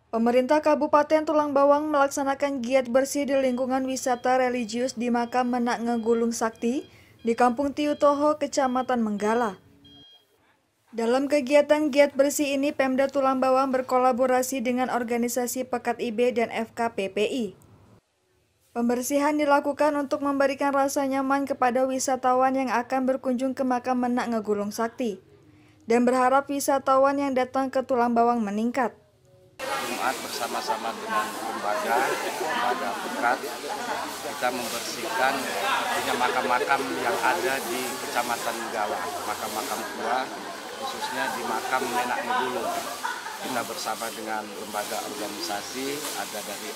Pemerintah Kabupaten Tulang Bawang melaksanakan giat bersih di lingkungan wisata religius di Makam Menak Ngegulung Sakti di Kampung Tiutoho, Kecamatan Menggala. Dalam kegiatan giat bersih ini, Pemda Tulang Bawang berkolaborasi dengan organisasi Pekat IB dan FKPPI. Pembersihan dilakukan untuk memberikan rasa nyaman kepada wisatawan yang akan berkunjung ke Makam Menak Ngegulung Sakti dan berharap wisatawan yang datang ke Tulang Bawang meningkat. Jumat bersama-sama dengan lembaga Pekat, kita membersihkan artinya makam-makam yang ada di Kecamatan Menggala, makam-makam tua, khususnya di Makam Menak Ngegulung. Kita bersama dengan lembaga organisasi, ada dari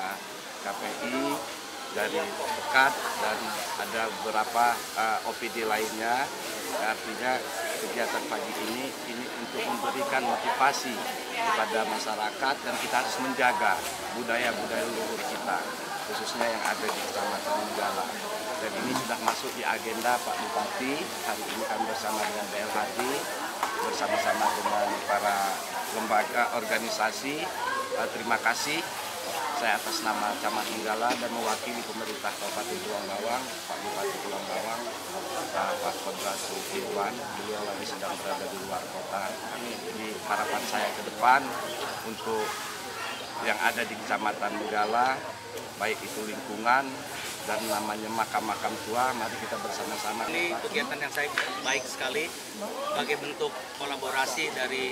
FKPI, dari Pekat, dan ada beberapa OPD lainnya. Artinya kegiatan pagi ini untuk memberikan motivasi kepada masyarakat, dan kita harus menjaga budaya-budaya leluhur kita, khususnya yang ada di Kecamatan Menggala. Dan ini sudah masuk di agenda Pak Bupati. Hari ini kami bersama dengan BLHD, bersama-sama dengan para lembaga organisasi. Terima kasih. Saya atas nama Camat Menggala dan mewakili pemerintah Kabupaten Tulang Bawang, Pak Bupati Tulang Bawang, Pak Kodrasu Irwan, beliau lagi sedang berada di luar kota. Ini harapan saya ke depan untuk yang ada di Kecamatan Menggala, baik itu lingkungan dan namanya makam-makam tua, mari kita bersama-sama. Ini kegiatan yang saya baik sekali sebagai bentuk kolaborasi dari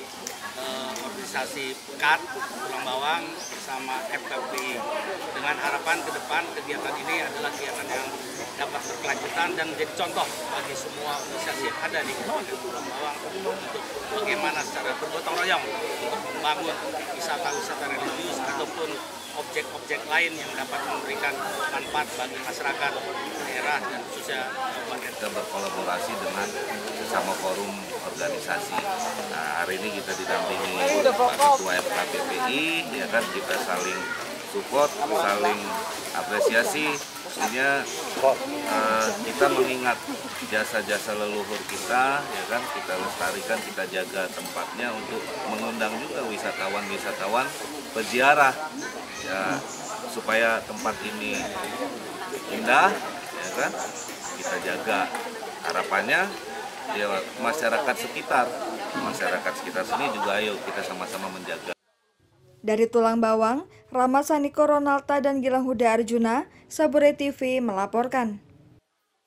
organisasi Pekat Tulang Bawang bersama FKPI, dengan harapan ke depan kegiatan ini adalah kegiatan yang dapat berkelanjutan dan menjadi contoh bagi semua organisasi yang ada di Kabupaten Tulang Bawang untuk bagaimana secara bergotong royong untuk membangun wisata-wisata religius ataupun objek-objek lain yang dapat memberikan manfaat bagi masyarakat daerah dan khususnya kabupaten. Kita berkolaborasi dengan sesama forum organisasi. Nah, hari ini kita didampingi Pak Ketua FKPPI, ya kan, kita saling support, saling apresiasi. Maksudnya kita mengingat jasa-jasa leluhur kita, ya kan, kita lestarikan, kita jaga tempatnya untuk mengundang juga wisatawan-wisatawan berziarah, ya, supaya tempat ini indah, ya kan, kita jaga. Harapannya ya masyarakat sekitar sini juga ayo kita sama-sama menjaga. Dari Tulang Bawang, Rahmat Saniko Ronalta dan Gilang Huda Arjuna, Sabure TV melaporkan.